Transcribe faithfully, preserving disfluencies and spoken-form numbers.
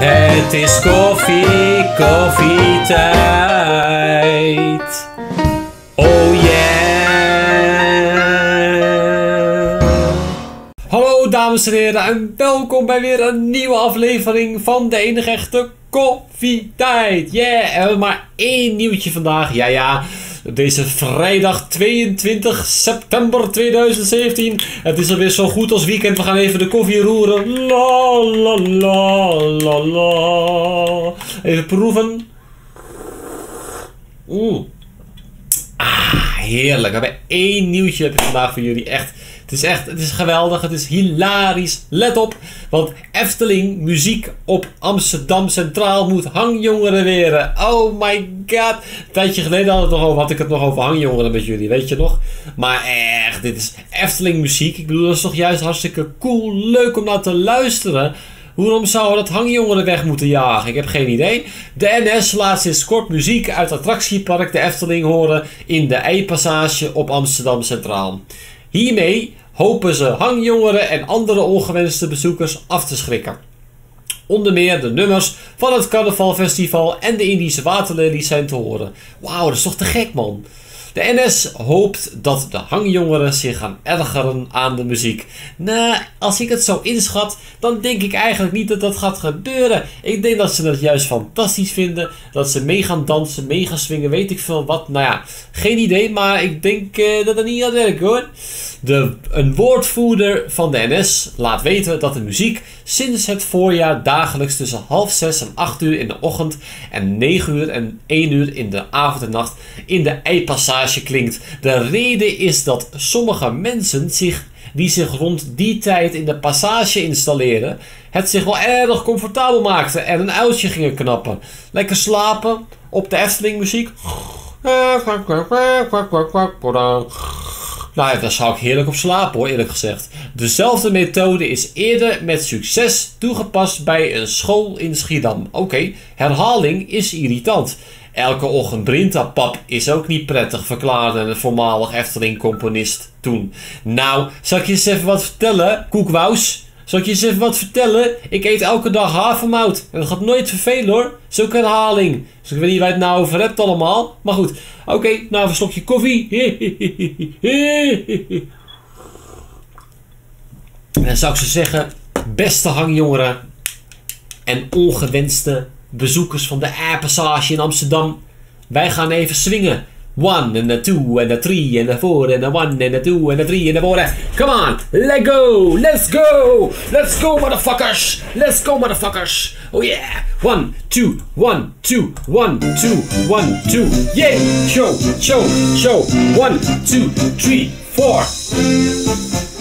Het is koffie, koffietijd. Oh yeah. Hallo dames en heren en welkom bij weer een nieuwe aflevering van de enige echte koffietijd. Yeah, en we hebben maar één nieuwtje vandaag. Ja ja, deze vrijdag tweeëntwintig september tweeduizend zeventien. Het is alweer zo goed als weekend. We gaan even de koffie roeren. La la la la la. Even proeven. Oeh. Ah, heerlijk. We hebben één nieuwtje heb ik vandaag voor jullie. Echt. Het is echt, het is geweldig, het is hilarisch. Let op, want Efteling muziek op Amsterdam Centraal moet hangjongeren weren. Oh my god. Een tijdje geleden had, het nog over, had ik het nog over hangjongeren met jullie, weet je nog? Maar echt, dit is Efteling muziek. Ik bedoel, dat is toch juist hartstikke cool, leuk om naar te luisteren. Waarom zouden dat hangjongeren weg moeten jagen? Ik heb geen idee. De N S laat sinds kort muziek uit attractiepark de Efteling horen in de Eipassage op Amsterdam Centraal. Hiermee hopen ze hangjongeren en andere ongewenste bezoekers af te schrikken. Onder meer de nummers van het Carnavalfestival en de Indische waterlelies zijn te horen. Wauw, dat is toch te gek, man. De N S hoopt dat de hangjongeren zich gaan ergeren aan de muziek. Nou, als ik het zo inschat, dan denk ik eigenlijk niet dat dat gaat gebeuren. Ik denk dat ze het juist fantastisch vinden. Dat ze mee gaan dansen, mee gaan swingen, weet ik veel wat. Nou ja, geen idee, maar ik denk uh, dat het niet gaat werken hoor. De, een woordvoerder van de N S laat weten dat de muziek sinds het voorjaar dagelijks tussen half zes en acht uur in de ochtend en negen uur en één uur in de avond en nacht in de Eipassage klinkt. De reden is dat sommige mensen zich, die zich rond die tijd in de passage installeren, het zich wel erg comfortabel maakten en een uiltje gingen knappen. Lekker slapen op de Efteling muziek. Nou, daar zou ik heerlijk op slapen hoor, eerlijk gezegd. Dezelfde methode is eerder met succes toegepast bij een school in Schiedam. Oké, okay, herhaling is irritant. Elke ochtend Brintapap is ook niet prettig, verklaarde een voormalig Efteling-componist toen. Nou, zal ik je eens even wat vertellen, Koekwous? Zal ik je eens even wat vertellen? Ik eet elke dag havermout. En dat gaat nooit vervelen hoor. Zulke herhaling. Dus ik weet niet waar je het nou over hebt allemaal. Maar goed. Oké, okay, nou een slokje koffie. En dan zou ik zo zeggen. Beste hangjongeren. En ongewenste bezoekers van de Eipassage in Amsterdam. Wij gaan even swingen. One and a two and a three and a four and a one and a two and a three and a four. Come on, let's go, let's go, let's go, motherfuckers, let's go, motherfuckers. Oh yeah, one, two, one, two, one, two, one, two. Yeah, show, show, show. One, two, three, four.